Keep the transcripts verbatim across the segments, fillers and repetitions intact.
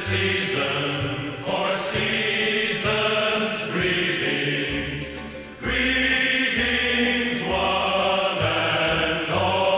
season, for seasons, greetings, greetings one and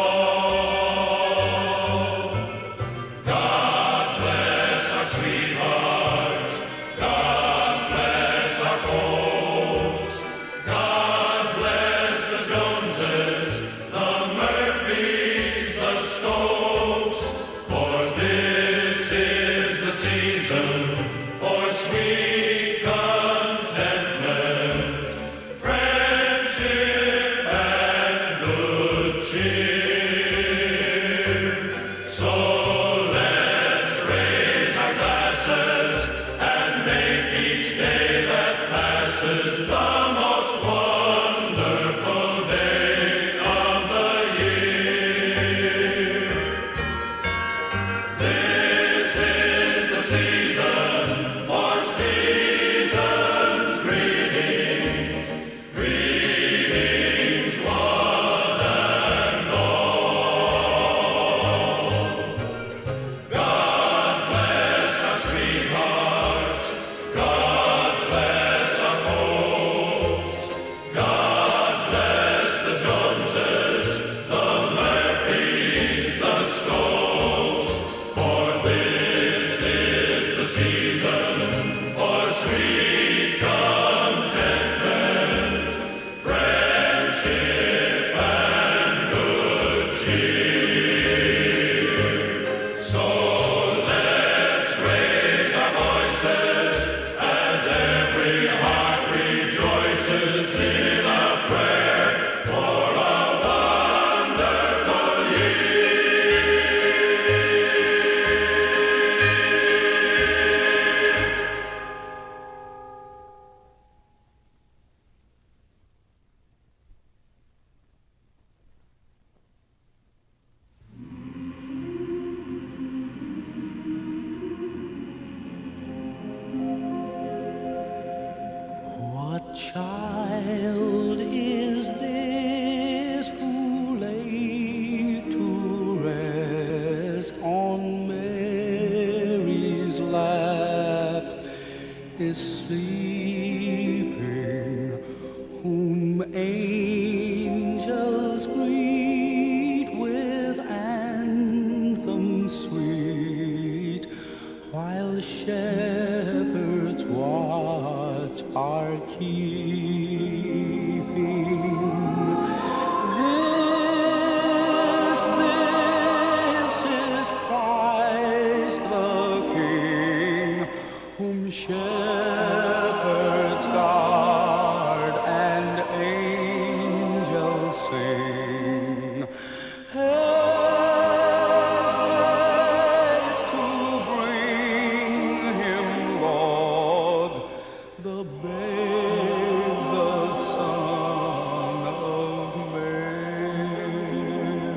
all. God bless our sweethearts, God bless our folks, God bless the Joneses, the Murphys, the Stokes, for this is the season for sweet contentment, friendship, and good cheer. So let's raise our glasses and make each day that passes the most wonderful day of the year. This is the season for seasons, greetings, greetings one and all. God bless our sweethearts, God bless our folks, God bless the Joneses, the Murphys, the Stokes, for this is the season for sweet contentment, friendship, and good cheer. So let's raise our voices as every heart rejoices in a prayer for a wonderful What child is this who lay to rest on Mary's lap is sleeping, whom angels greet with anthems sweet, while shepherds watch are keeping. This, this is Christ the King, whom shepherds guard and angels sing. Haste, haste to bring him, Lord, the babe, the Son of Mary.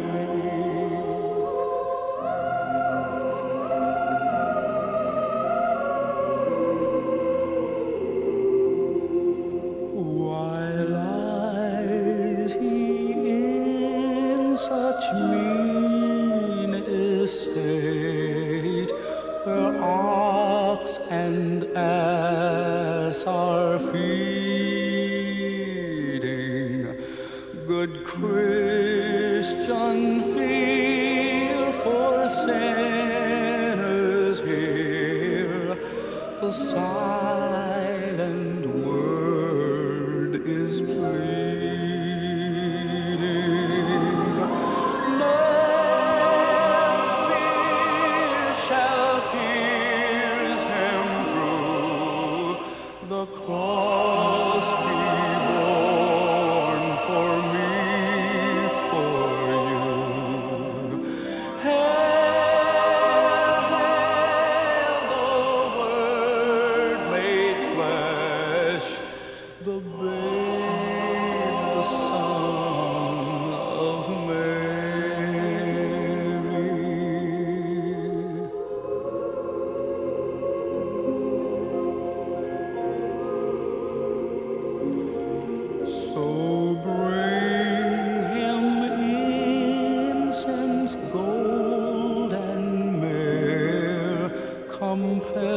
Why lies he in such mean estate, where ox and ass are feeding? Good Christian, fear for sinners here. The silent word is pleading. No spear shall pierce him through. The cross be borne for me, for you. Hail, hail, the Word made flesh, the babe, the Son of Mary. So bring him incense, gold, and myrrh, compel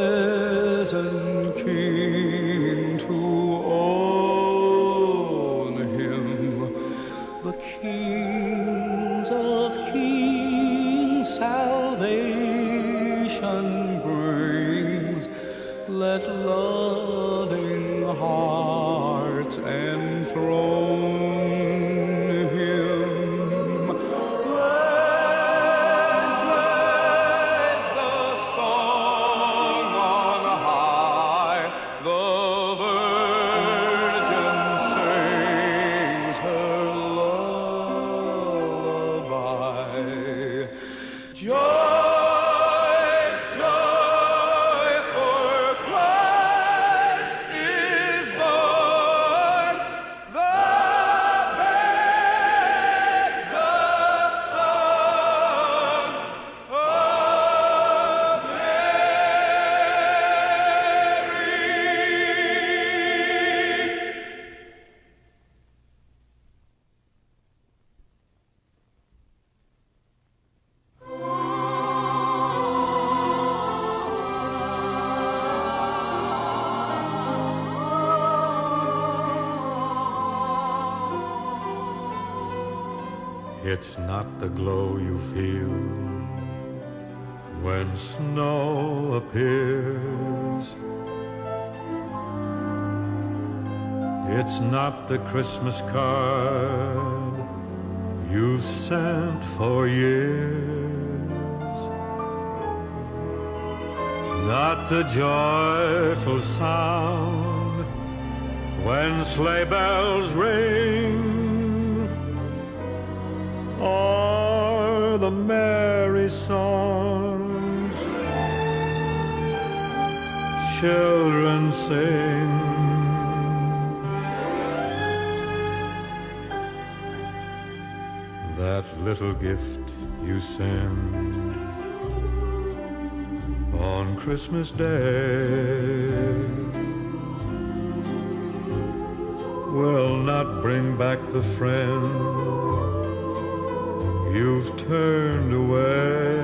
It's not the glow you feel when snow appears. It's not the Christmas card you've sent for years. Not the joyful sound when sleigh bells ring, or the merry songs children sing. That little gift you send on Christmas Day will not bring back the friend you've turned away.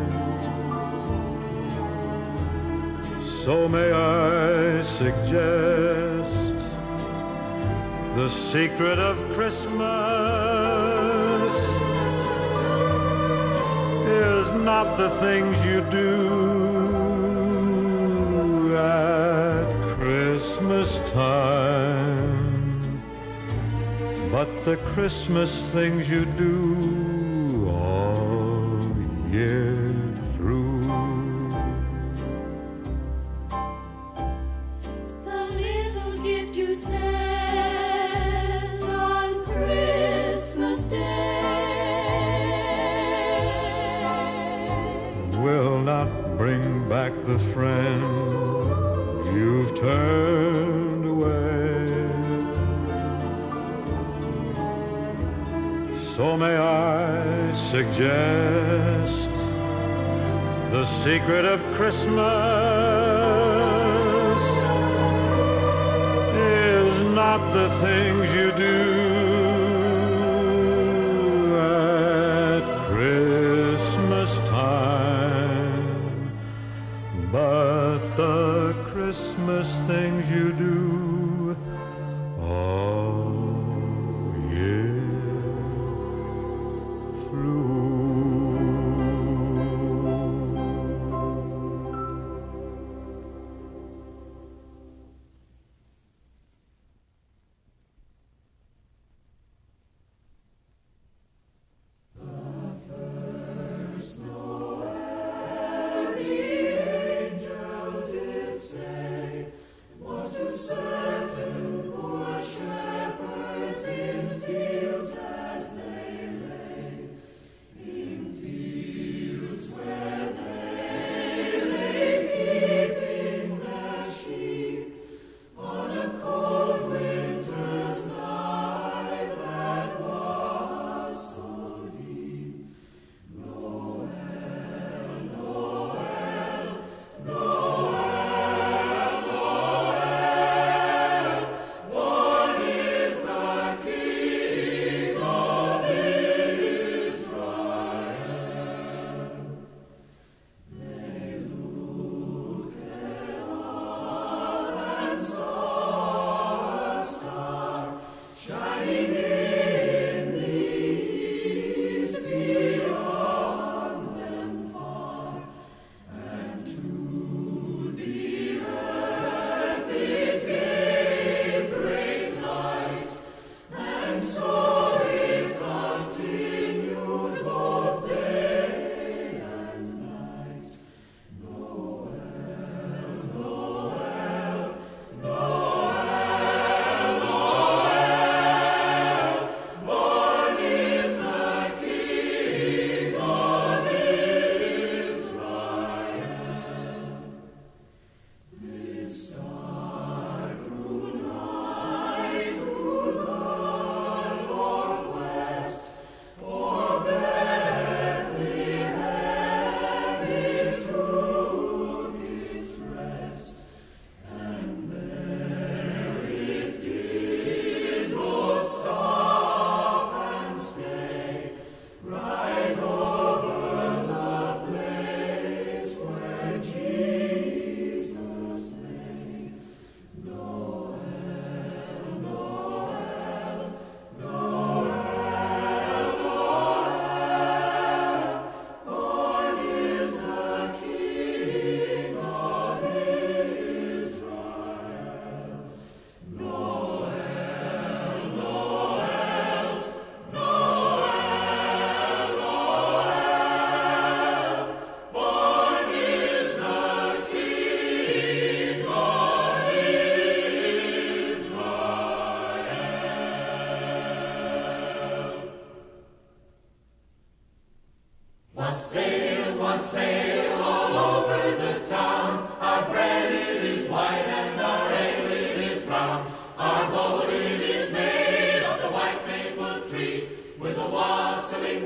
So may I suggest the secret of Christmas is not the things you do at Christmas time, but the Christmas things you do all year through. The little gift you send on Christmas Day will not bring back the friend you've turned away. So may I suggest the secret of Christmas is not the things you do at Christmas time, but the Christmas things you do all year through.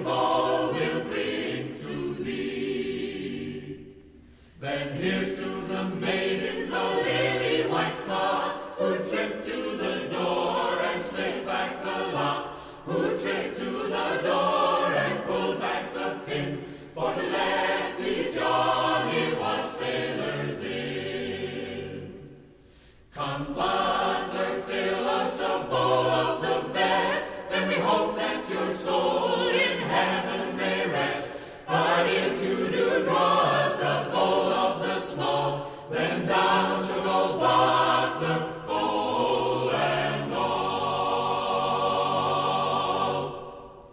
bowl we'll drink to thee. Then here's to the maid in the lily white smock, who tripped to the door and slid back the lock, who tripped to the door and pulled back the pin, for to let these jolly wassailers in. Come, butler, fill us a bowl of the best, then we hope that your soul in heaven may rest. But if you do draw us a bowl of the small, then down shall go butler, bowl and all.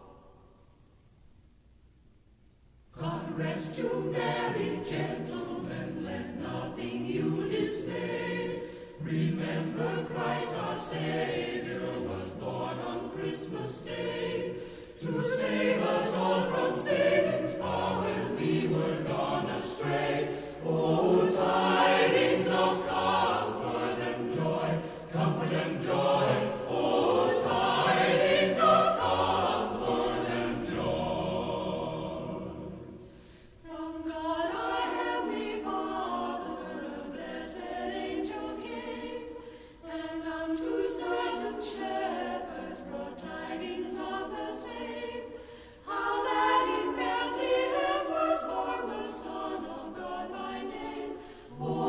God rest you, merry gentlemen, let nothing you dismay. Remember Christ our Savior was born on Christmas Day, to save us all from Satan's power when we were gone astray. Oh, tidings of comfort and joy, comfort and joy. Oh, tidings of comfort and joy. From God our Heavenly Father, a blessed angel came, and unto silent shepherds brought tidings of the same, how that in Bethlehem was born the Son of God by name. Oh,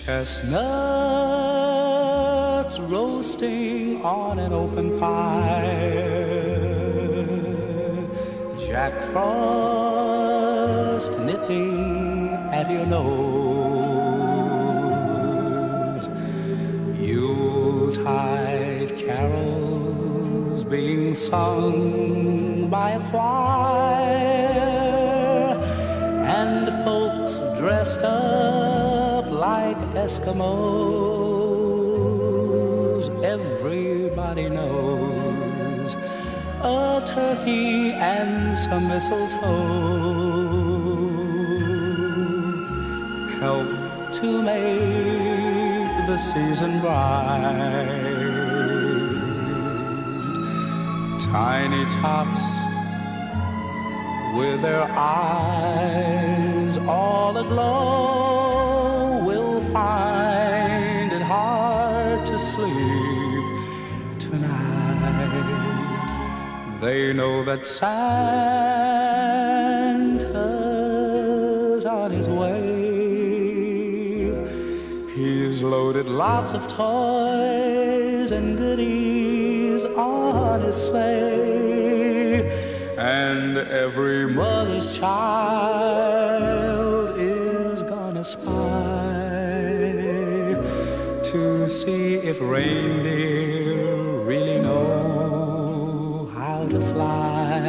Chestnuts roasting on an open fire, Jack Frost nipping at your nose, Yuletide carols being sung by a choir, and folks dressed up like Eskimos. Everybody knows a turkey and some mistletoe help to make the season bright. Tiny tots with their eyes all aglow will find it hard to sleep tonight. They know that Santa's on his way. He's loaded lots of toys and goodies on his sleigh, and every mother's child is gonna spy to see if reindeer really know how to fly.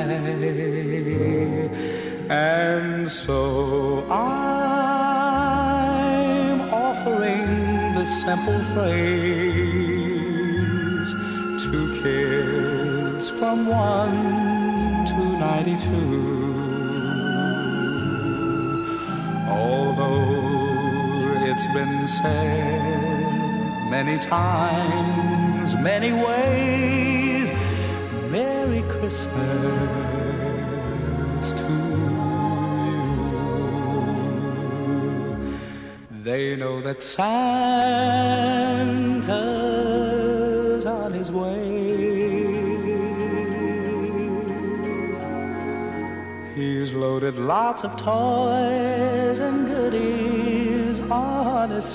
And so I'm offering the simple phrase to kids from one to ninety-two. Although it's been said many times, many ways, Merry Christmas to you. They know that Santa's on his way. He's loaded lots of toys and goodies on his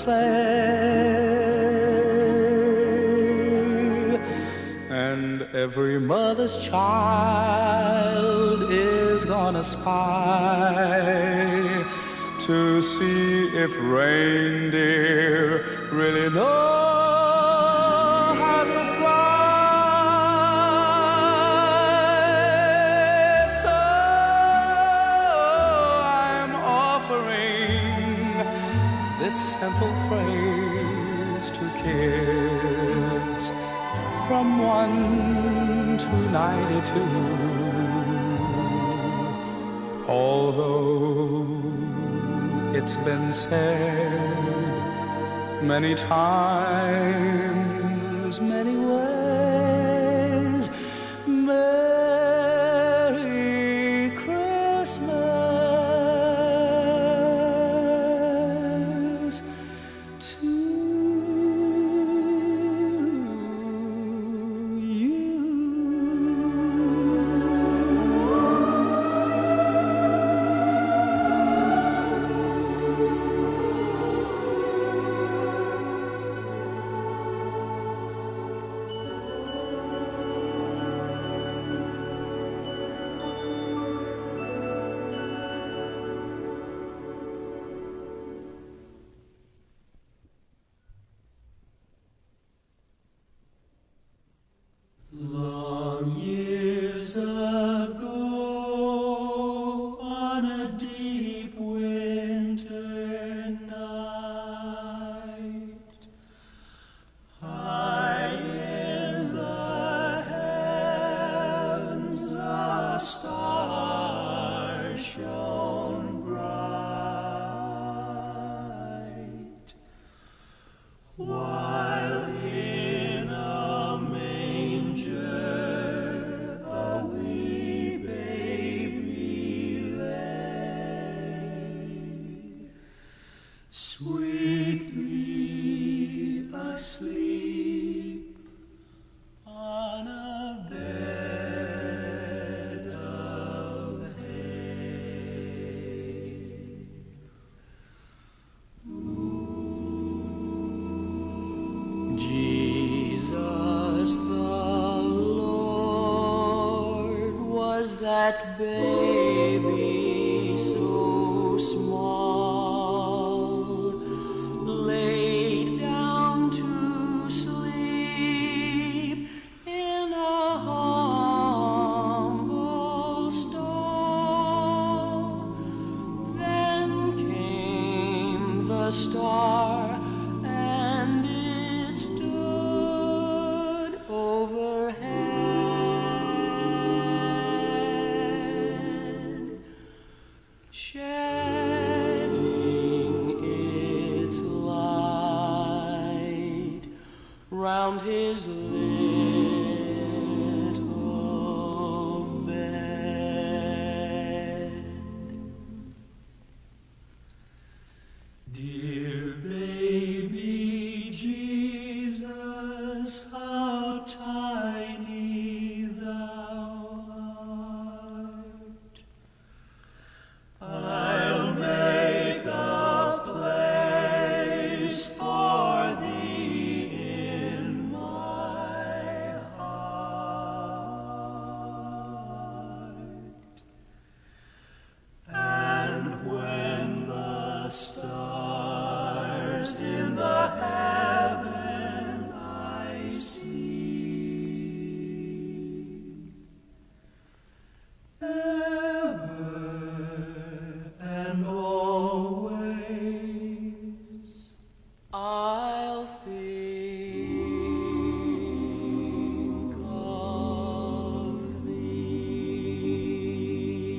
sleigh, and every mother's child is gonna spy to see if reindeer really know how to fly. So I'm offering this simple phrase to kids from one to ninety-two. Although it's been said many times, many ways, Merry Christmas to you. that baby so small, laid down to sleep in a humble stall. Then came the star, and it stood overhead, shedding its light round his little bed. Dear baby Jesus, how tiny thou art. I'll make a place for thee in my heart. And when the stars in the heaven I see, ever and always I'll think of thee.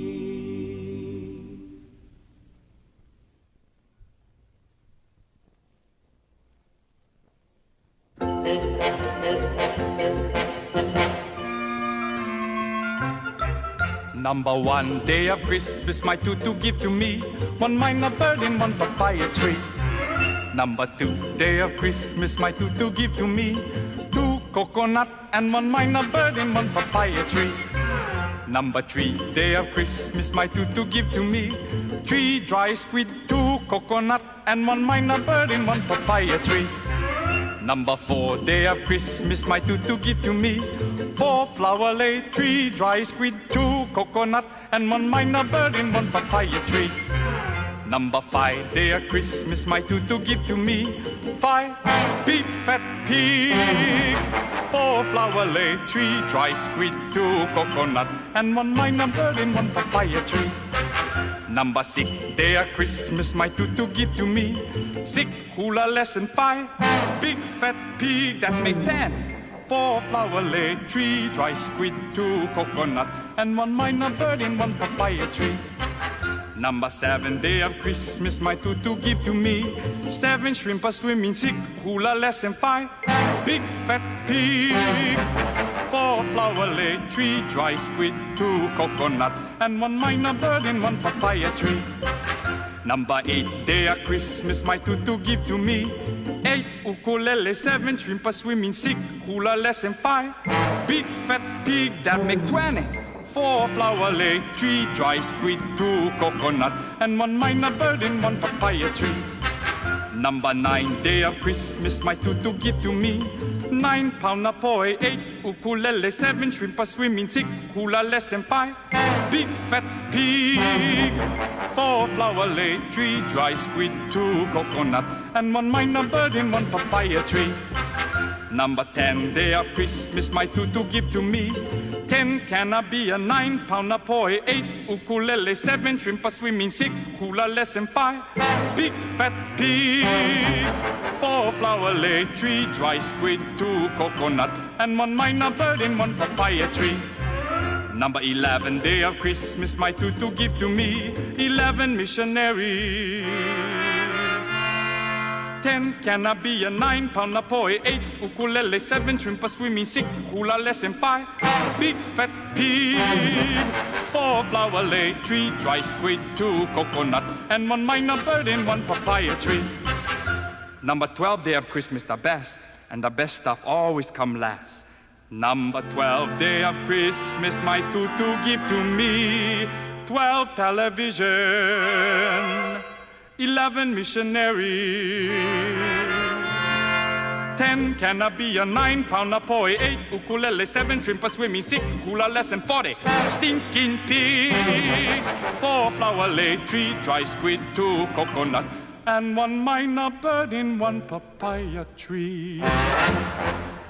Number one, day of Christmas, my tutu give to me one minor bird in one papaya tree. Number two, day of Christmas, my tutu give to me two coconut and one minor bird in one papaya tree. Number three, day of Christmas, my tutu give to me three dry squid, two coconut and one minor bird in one papaya tree. Number four, day of Christmas, my tutu give to me four flower lay, three dry squid, two coconut, and one minor bird in one papaya tree. Number five, day of Christmas, my tutu give to me five big fat pig, four flower lay, three dry squid, two coconut, and one minor bird in one papaya tree. Number six, day of Christmas, my tutu give to me six hula less than five big fat pig that make ten, four flower lay, three dry squid, two coconut, and one minor bird in one papaya tree. Number seven, day of Christmas, my tutu give to me seven shrimp a swimming, six hula less than five big fat pig, four flower lay, three dry squid, two coconut, and one minor bird in one papaya tree. Number eight, day of Christmas, my tutu give to me eight ukulele, seven shrimp a swimming, six hula less than five big fat pig that make twenty, four flower lay, three dry squid, two coconut, and one minor bird in one papaya tree. Number nine, day of Christmas, my tutu give to me nine pound a poi, eight ukulele, seven shrimp a swimming, six hula less than five big fat pig, four flower lay, three dry squid, two coconut, and one minor bird in one papaya tree. Number ten, day of Christmas, my tutu give to me ten cannabia, nine pound a poi, eight ukulele, seven shrimp a swimming, six hula less than five big fat pig, four flower lay, three dry squid, two coconut, and one minor bird in one papaya tree. Number eleven, day of Christmas, my tutu give to me eleven missionaries, ten cannabia, nine pound a poi, eight ukulele, seven shrimp a swimming, six hula less than five big fat pig, four flower lay, three dry squid, two coconut, and one minor bird in one papaya tree. Number twelve, day of Christmas, the best, and the best stuff always come last. Number twelve, day of Christmas, my tutu give to me twelve television, eleven missionaries, Ten cannabis, nine pound a poi, eight ukulele, seven shrimp a swimming, six hula lesson, forty stinking pigs, four flower lay, three dry squid, two coconut, and one minor bird in one papaya tree.